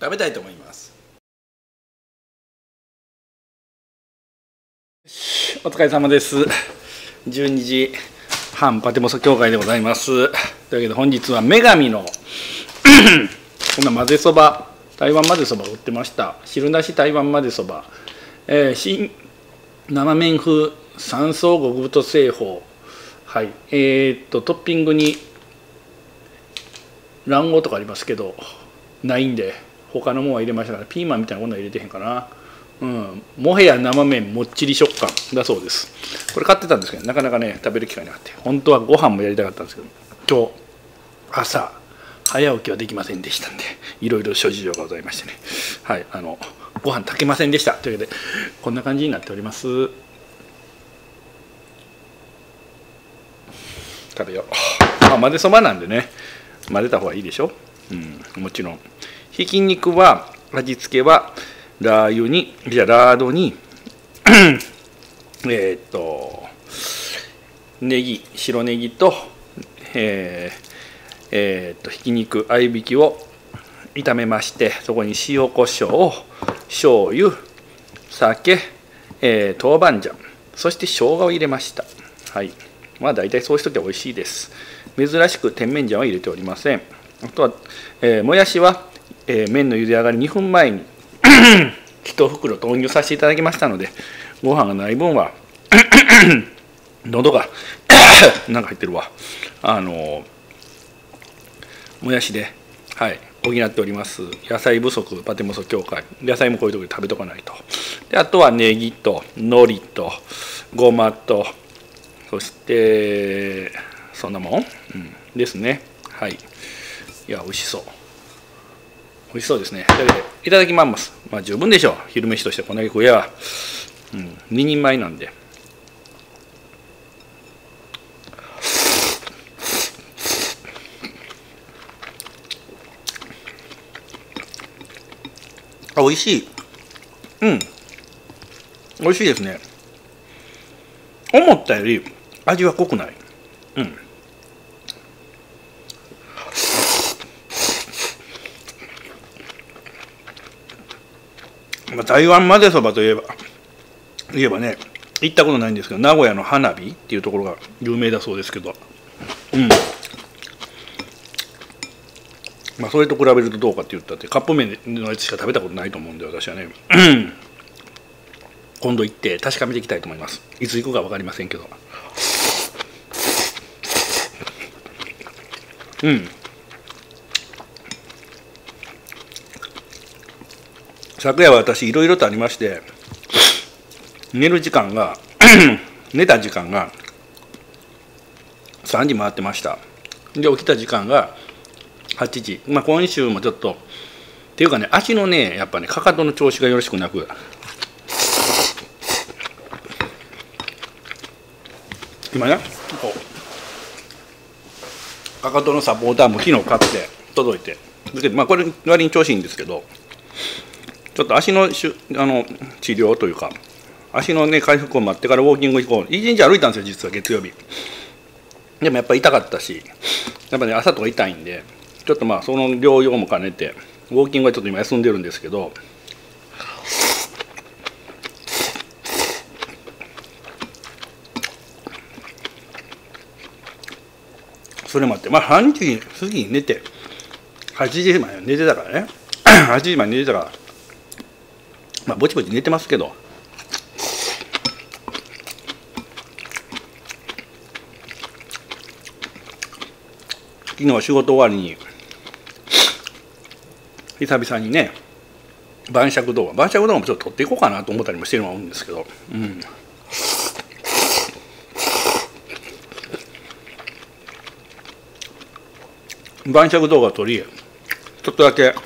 食べたいと思います。お疲れ様です。12時半パテモソ協会でございます。というわけで本日は女神のこんな混ぜそば、台湾混ぜそばを売ってました。汁なし台湾混ぜそば、新生麺風三層極太製法、はい、トッピングに卵黄とかありますけどないんで他のものは入れましたから、ピーマンみたいなものは入れてへんかな。もはや生麺もっちり食感だそうです。これ買ってたんですけどなかなかね食べる機会なかった。本当はご飯もやりたかったんですけど、今日朝早起きはできませんでしたんで、いろいろ諸事情がございましてね、はい、ご飯炊けませんでしたというわけでこんな感じになっております。食べよう。混ぜそばなんでね混ぜた方がいいでしょ。もちろんひき肉は味付けはラードにネギ、白ネギとひき肉合いびきを炒めまして、そこに塩コショウ、醤油、酒、豆板醤、そして生姜を入れました。はい、まあ大体そうしときゃ美味しいです。珍しく甜麺醤は入れておりません。あとは、もやしは、麺の茹で上がり2分前に1袋投入させていただきましたので、ご飯がない分は喉がなんか入ってるわ、もやしで、はい、補っております。野菜不足パテモソ協会、野菜もこういうところで食べとかないと。であとはネギと海苔とごまと、そしてそんなもん、ですね。はい、いや美味しそう、美味しそうですね。というわけでいただきます。まあ十分でしょう、昼飯としてこんだけ食えや、2人前なんで。美味しい。美味しいですね。思ったより味は濃くない。台湾混ぜそばといえばね、行ったことないんですけど、名古屋の花火っていうところが有名だそうですけど、まあそれと比べるとどうかって言ったって、カップ麺のやつしか食べたことないと思うんで、私はね今度行って確かめていきたいと思います。いつ行くか分かりませんけど。昨夜は私いろいろとありまして、寝る時間が寝た時間が3時回ってました。で起きた時間が8時。今週もちょっとっていうかね、足のねやっぱねかかとの調子がよろしくなく、今ねかかとのサポーターも昨日買って届いて、これ割に調子いいんですけど、ちょっと足の治療というか足のね回復を待ってからウォーキング行こう。一日歩いたんですよ実は月曜日。でもやっぱり痛かったし、やっぱね朝とか痛いんで、ちょっとその療養も兼ねてウォーキングはちょっと今休んでるんですけど、それもあって3時過ぎに寝て8時まで寝てたからね8時まで寝てたからぼちぼち寝てますけど、昨日は仕事終わりに久々にね晩酌動画もちょっと撮っていこうかなと思ったりもしてるのは思うんですけど、晩酌動画を撮りちょっとだけ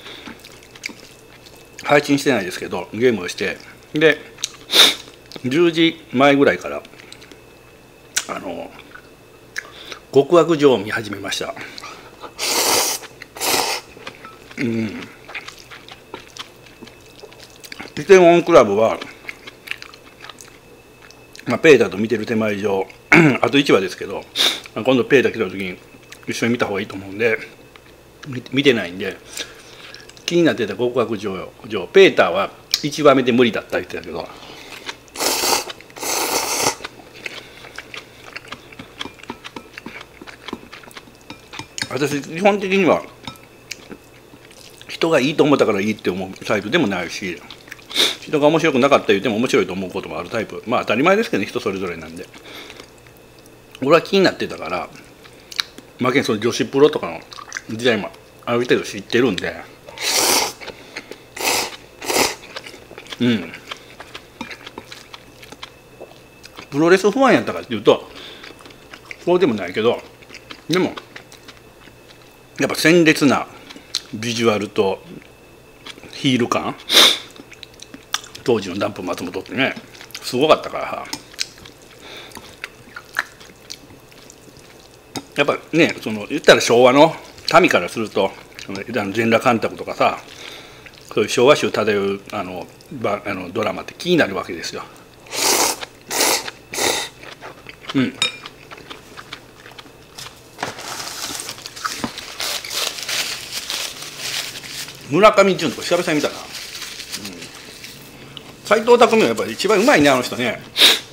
配信してないですけどゲームをして、で10時前ぐらいから極悪城を見始めました。ピテンオンクラブは、ペータと見てる手前上あと1話ですけど、今度ペータ来た時に一緒に見た方がいいと思うんで、見てないんで気になってた極悪女王ペーターは1話目で無理だった言ってたけど、私基本的には人がいいと思ったからいいって思うタイプでもないし、人が面白くなかった言っても面白いと思うこともあるタイプ、まあ当たり前ですけどね、人それぞれなんで。俺は気になってたから、まけんその女子プロとかの時代もある程度知ってるんで、プロレス不安やったかっていうとそうでもないけど、でもやっぱ鮮烈なビジュアルとヒール感、当時のダンプ松本ってねすごかったからさ、やっぱね、その言ったら昭和の民からすると全裸監督とかさ、そういう昭和臭漂うドラマって気になるわけですよ。村上純とか久々に見たな。斎藤工はやっぱり一番うまいね、あの人ね。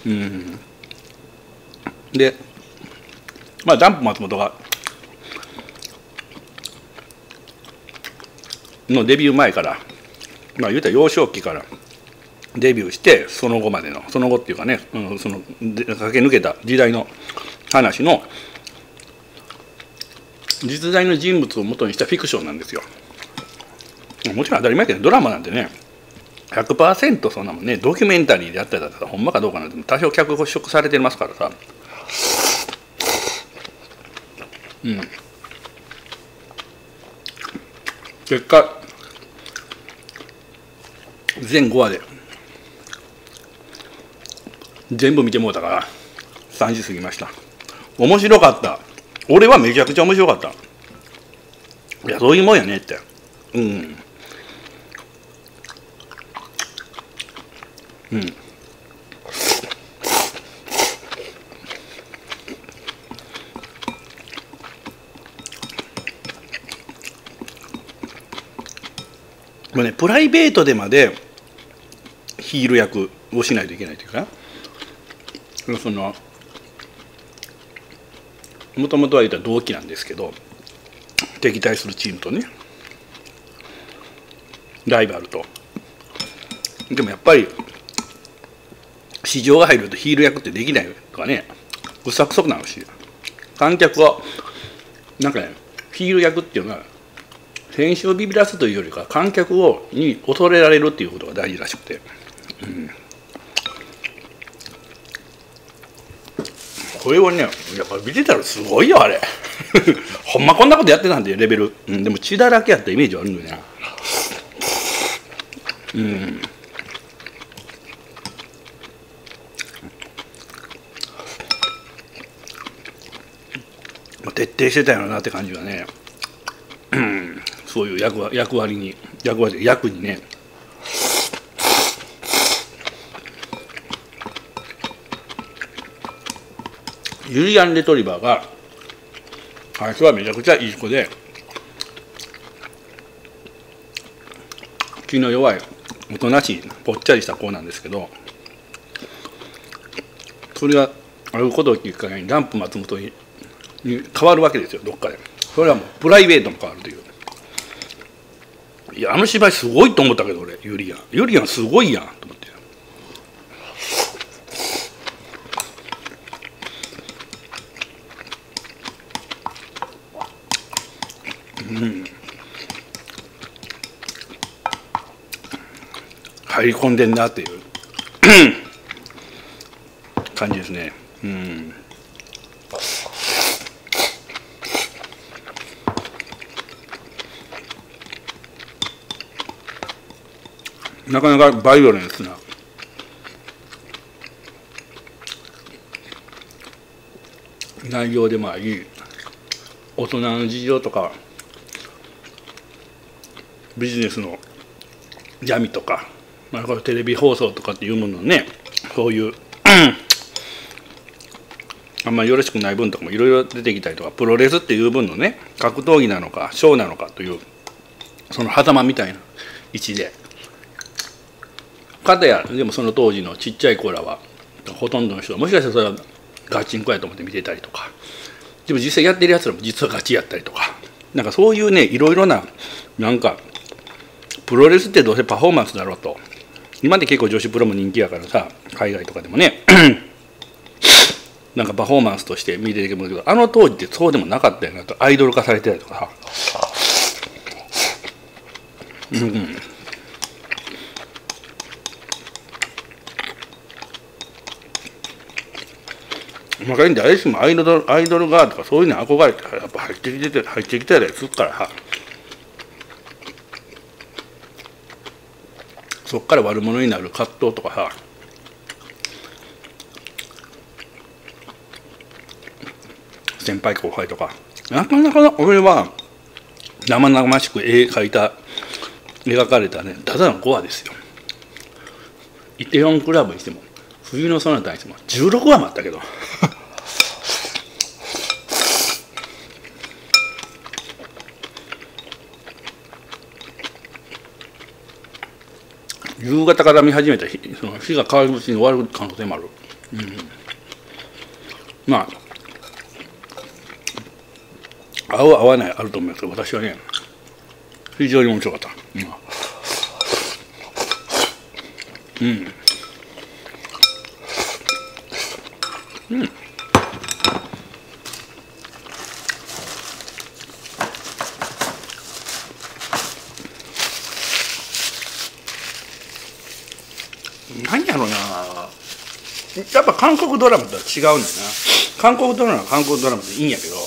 でまあダンプ松本がのデビュー前から、まあ言うたら幼少期からデビューしてその後までの、その後っていうかね、その駆け抜けた時代の話の実在の人物を元にしたフィクションなんですよ。もちろん当たり前だけどドラマなんてね 100% そんなもんね、ドキュメンタリーでやったらほんまかどうかなんて多少脚色されてますからさ。結果全5話で全部見てもうたから3時過ぎました。面白かった。俺はめちゃくちゃ面白かった。いやそういうもんやねって。もうね、プライベートでまでヒール役をしないといけないというか、そのもともとは言った同期なんですけど、敵対するチームとねライバルと、でもやっぱり市場が入るとヒール役ってできないとかね、うさくそくなるし、観客はなんかねヒール役っていうのは選手をビビらすというよりか観客に恐れられるっていうことが大事らしくて、これをねやっぱ見てたらすごいよあれほんまこんなことやってたんでレベル、でも血だらけやったイメージはあるんだよね。徹底してたよなって感じがね、そういう役にね。ユリアン・レトリバーが最初はめちゃくちゃいい子で気の弱いおとなしいぽっちゃりした子なんですけど、それがあることをきっかけにダンプ松本に変わるわけですよ、どっかで。それはもうプライベートも変わるという。いやあの芝居すごいと思ったけど俺、ユリアンすごいやんと思って。入り込んでんなっていう感じですね。なかなかバイオレンスな内容でもあり、大人の事情とかビジネスの闇とか、これテレビ放送とかっていうもののね、そういうあんまりよろしくない分とかもいろいろ出てきたりとか、プロレスっていう分のね、格闘技なのかショーなのかというその狭間みたいな位置で、かたやでもその当時のちっちゃい子らはほとんどの人はもしかしたらそれはガチンコやと思って見てたりとか、でも実際やってるやつらも実はガチやったりとか、なんかそういうね、いろいろな、なんかプロレスってどうせパフォーマンスだろうと。今って結構女子プロも人気やからさ、海外とかでもねなんかパフォーマンスとして見てるけど、あの当時ってそうでもなかったよなと。アイドル化されてたりとかさ、まあ、誰しもアイドルガーとかそういうの憧れてやっぱ入ってきてたりするからさ、そっから悪者になる葛藤とかさ、先輩後輩とか、なかなか俺は生々しく描かれたね、ただの5話ですよ。イテウォンクラブにしても冬のソナタにしても16話もあったけど夕方から見始めたその日が変わるうちに終わる可能性もある。まあ合う合わないあると思いますけど、私はね非常に面白かった。何やろうな、やっぱ韓国ドラマとは違うんだよな。韓国ドラマは韓国ドラマでいいんやけど、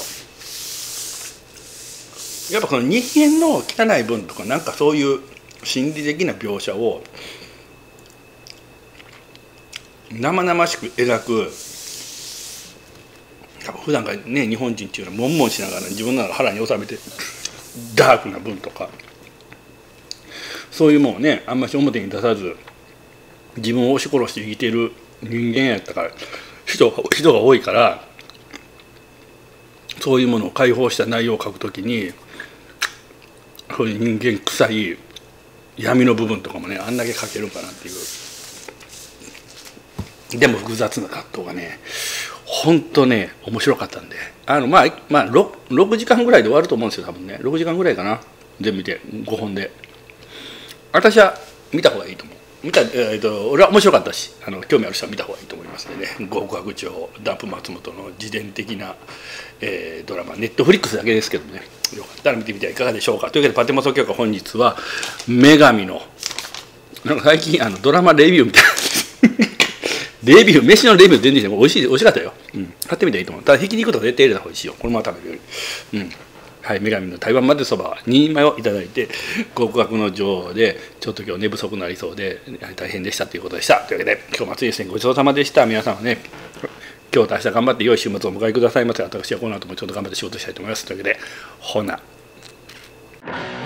やっぱこの人間の汚い分とか、なんかそういう心理的な描写を生々しく描く、普段からね日本人っていうのは悶々しながら自分の腹に収めてダークな分とか、そういうもんをねあんまし表に出さず自分を押し殺して生きてる人間やったから、人が多いから、そういうものを解放した内容を書くときにそういう人間臭い闇の部分とかもねあんだけ書けるかなっていう。でも複雑な葛藤がね本当ね面白かったんで、まあ 6時間ぐらいで終わると思うんですよ多分ね。6時間ぐらいかな、全部見て5本で。私は見た方がいいと思う。俺は面白かったし、興味ある人は見た方がいいと思いますのでね。極悪町ダンプ松本の自伝的な、ドラマ、ネットフリックスだけですけどね、よかったら見てみてはいかがでしょうか。というわけでパテモソ協会本日は女神のなんか最近ドラマレビューみたいなレビュー、飯のレビュー全然美味しかったよ。買ってみたらいいと思う。ただひき肉とか絶対入れた方がいいしよ、このまま食べるより。はい、女神の台湾まぜそば2人前をいただいて、極悪の女王でちょっと今日寝不足になりそうで大変でしたということでした。というわけで今日も暑いですね。ごちそうさまでした。皆さんはね今日と明日頑張って良い週末をお迎えくださいませ。私はこの後もちょっと頑張って仕事したいと思います。というわけでほな。